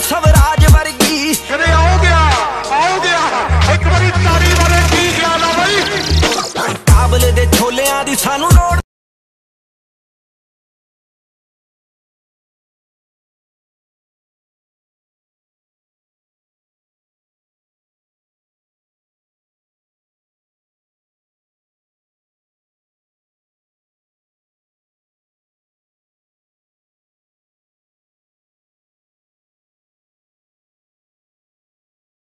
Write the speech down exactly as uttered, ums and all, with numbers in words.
ਸਵਰਾਜ ਵਰਗੀ। ਕਦੇ ਆਓ ਗਿਆ ਆਓ ਗਿਆ ਇੱਕ ਵਾਰੀ ਤਾੜੀ ਵਾਲੇ ਕੀ ਖਿਆਲ ਆ ਬਈ। ਕਾਬਲ ਦੇ ਛੋਲਿਆਂ ਦੀ ਸਾਨੂੰ ਲੋੜ